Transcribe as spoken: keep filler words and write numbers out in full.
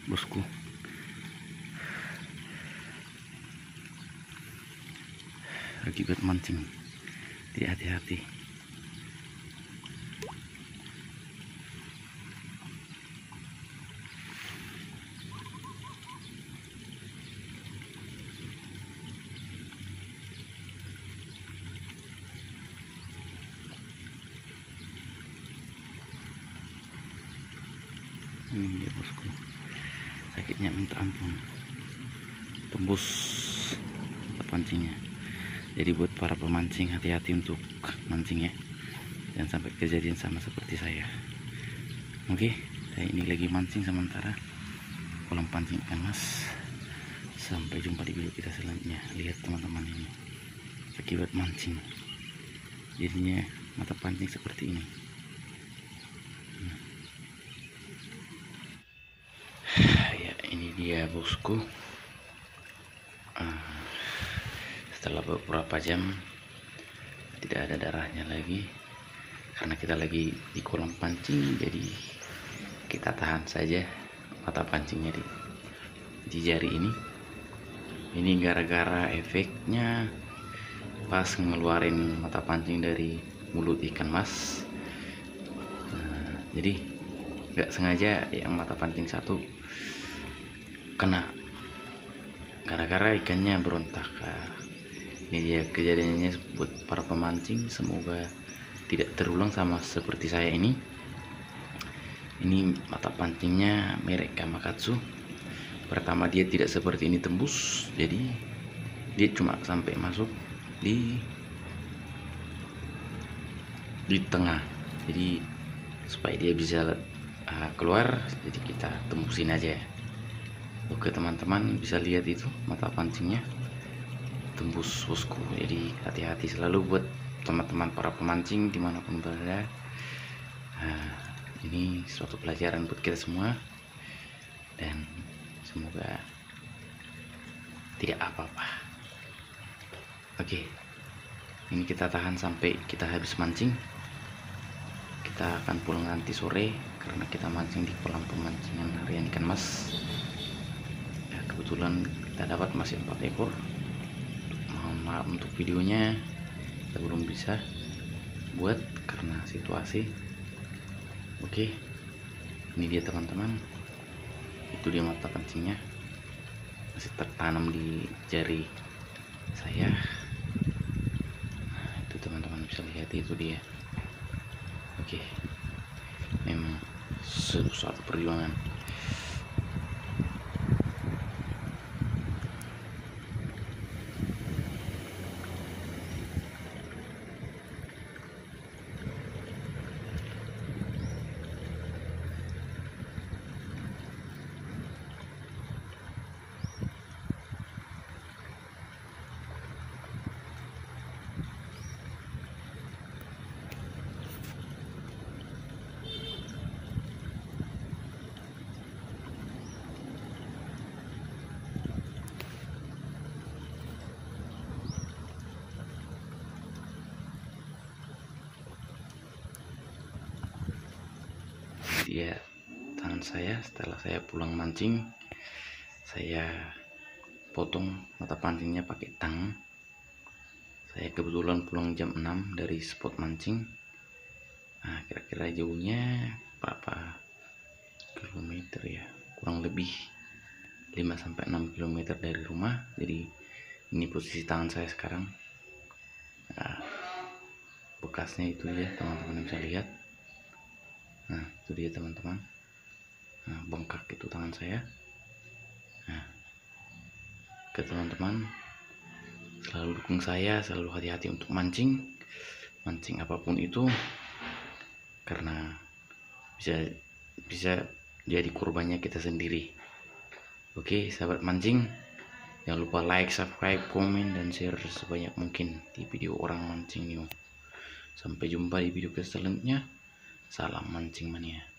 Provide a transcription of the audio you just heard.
bosku. Akibat mancing, jadi hati-hati. Ini dia bosku, sakitnya minta ampun, tembus pancingnya. Jadi buat para pemancing, hati-hati untuk mancing ya, jangan sampai kejadian sama seperti saya. Oke, saya ini lagi mancing sementara kolam pancing ikan mas. Sampai jumpa di video kita selanjutnya. Lihat teman-teman, ini akibat mancing jadinya mata pancing seperti ini. Ya, ini dia bosku. uh, setelah beberapa jam tidak ada darahnya lagi, karena kita lagi di kolam pancing, jadi kita tahan saja mata pancingnya di, di jari ini. Ini gara-gara efeknya pas ngeluarin mata pancing dari mulut ikan mas. Nah, jadi nggak sengaja yang mata pancing satu kena, gara-gara ikannya berontak. Nah, ini dia kejadiannya buat para pemancing. Semoga tidak terulang sama seperti saya ini. Ini mata pancingnya merek Gamakatsu. Pertama dia tidak seperti ini tembus, jadi dia cuma sampai masuk di di tengah. Jadi supaya dia bisa uh, keluar, jadi kita tembusin aja. Oke teman-teman, bisa lihat itu mata pancingnya tembus bosku. Jadi hati-hati selalu buat teman-teman para pemancing dimanapun berada. Nah, ini suatu pelajaran buat kita semua, dan semoga tidak apa-apa. Oke, ini kita tahan sampai kita habis mancing. Kita akan pulang nanti sore karena kita mancing di kolam pemancingan harian ikan mas. Ya, kebetulan kita dapat masih empat ekor. Mohon maaf untuk videonya, kita belum bisa buat karena situasi. Oke, ini dia teman-teman, itu dia mata pancingnya, masih tertanam di jari saya. Nah, itu teman-teman bisa lihat, itu dia. Oke, memang suatu perjuangan. Dia tangan saya setelah saya pulang mancing, saya potong mata pancingnya pakai tang. Saya kebetulan pulang jam enam dari spot mancing. Nah, kira-kira jauhnya berapa kilometer ya, kurang lebih lima sampai enam kilometer dari rumah. Jadi ini posisi tangan saya sekarang. Nah, bekasnya itu ya teman-teman bisa lihat. Nah, itu dia teman-teman. Nah, bengkak itu tangan saya. Nah, ke teman-teman, selalu dukung saya, selalu hati-hati untuk mancing, mancing apapun itu, karena bisa bisa jadi korbannya kita sendiri. Oke, sahabat mancing, jangan lupa like, subscribe, komen, dan share sebanyak mungkin di video orang mancing new. Sampai jumpa di video selanjutnya. Salam mancing mania.